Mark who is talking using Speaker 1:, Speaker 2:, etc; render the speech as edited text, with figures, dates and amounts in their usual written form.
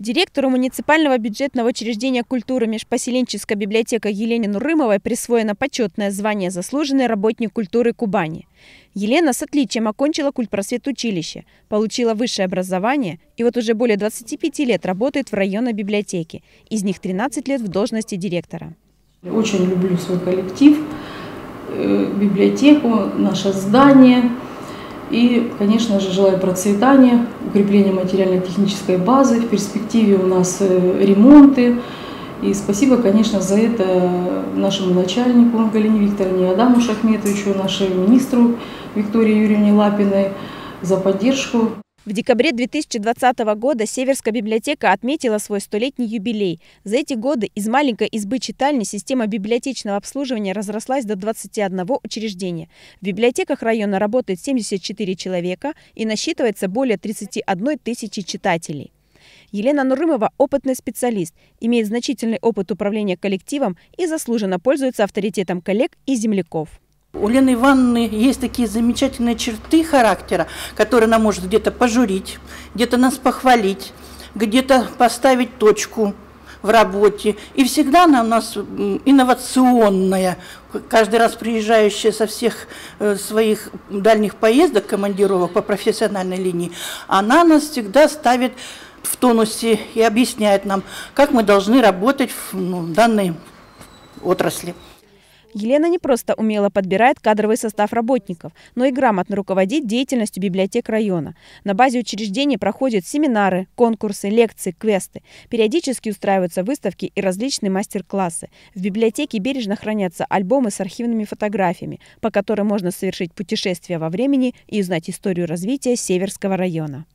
Speaker 1: Директору муниципального бюджетного учреждения культуры межпоселенческая библиотека Елене Нурымовой присвоено почетное звание «Заслуженный работник культуры Кубани». Елена с отличием окончила культпросветучилище, получила высшее образование и вот уже более 25 лет работает в районной библиотеке, из них 13 лет в должности директора.
Speaker 2: Очень люблю свой коллектив, библиотеку, наше здание. И, конечно же, желаю процветания, укрепления материально-технической базы. В перспективе у нас ремонты. И спасибо, конечно, за это нашему начальнику Галине Викторовне Адаму Шахметовичу, нашему министру Виктории Юрьевне Лапиной за поддержку.
Speaker 1: В декабре 2020 года Северская библиотека отметила свой 100-летний юбилей. За эти годы из маленькой избы-читальни система библиотечного обслуживания разрослась до 21 учреждения. В библиотеках района работает 74 человека и насчитывается более 31 тысячи читателей. Елена Нурымова – опытный специалист, имеет значительный опыт управления коллективом и заслуженно пользуется авторитетом коллег и земляков.
Speaker 3: У Лены Ивановны есть такие замечательные черты характера, которые она может где-то пожурить, где-то нас похвалить, где-то поставить точку в работе. И всегда она у нас инновационная, каждый раз приезжающая со всех своих дальних поездок, командировок по профессиональной линии, она нас всегда ставит в тонусе и объясняет нам, как мы должны работать в данной отрасли.
Speaker 1: Елена не просто умело подбирает кадровый состав работников, но и грамотно руководит деятельностью библиотек района. На базе учреждений проходят семинары, конкурсы, лекции, квесты. Периодически устраиваются выставки и различные мастер-классы. В библиотеке бережно хранятся альбомы с архивными фотографиями, по которым можно совершить путешествие во времени и узнать историю развития Северского района.